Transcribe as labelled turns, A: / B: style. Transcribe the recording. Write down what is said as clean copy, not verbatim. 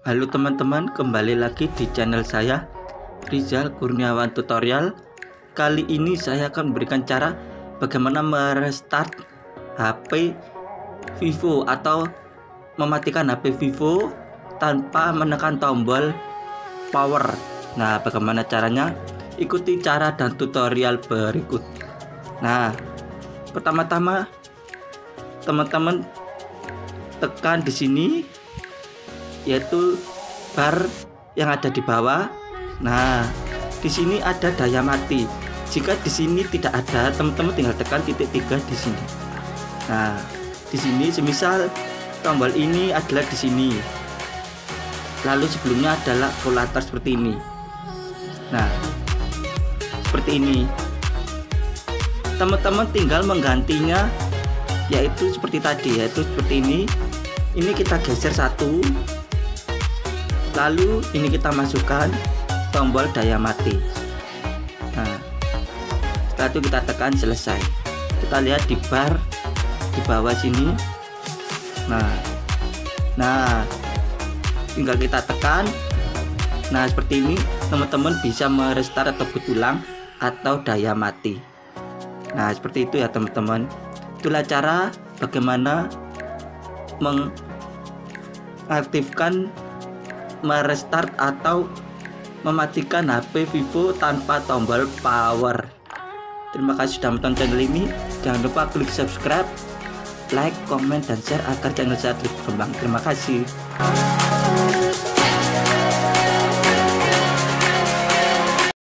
A: Halo teman-teman, kembali lagi di channel saya Rizal Kurniawan Tutorial. Kali ini saya akan memberikan cara bagaimana merestart HP Vivo atau mematikan HP Vivo tanpa menekan tombol power. Nah, bagaimana caranya? Ikuti cara dan tutorial berikut. Nah, pertama-tama teman-teman tekan di sini, yaitu bar yang ada di bawah. Nah, di sini ada daya mati. Jika di sini tidak ada, teman-teman tinggal tekan titik 3 di sini. Nah, di sini semisal tombol ini adalah di sini, lalu sebelumnya adalah kalkulator seperti ini. Nah, seperti ini. Teman-teman tinggal menggantinya, yaitu seperti tadi, yaitu seperti ini. Ini kita geser satu, lalu ini kita masukkan tombol daya mati. Nah, setelah itu kita tekan selesai. Kita lihat di bar di bawah sini. Nah, tinggal kita tekan. Nah, seperti ini teman-teman bisa merestart atau boot ulang atau daya mati. Nah, seperti itu ya teman-teman. Itulah cara bagaimana mengaktifkan, merestart atau mematikan HP Vivo tanpa tombol power. Terima kasih sudah menonton channel ini. Jangan lupa klik subscribe, like, komen, dan share agar channel saya terus berkembang. Terima kasih.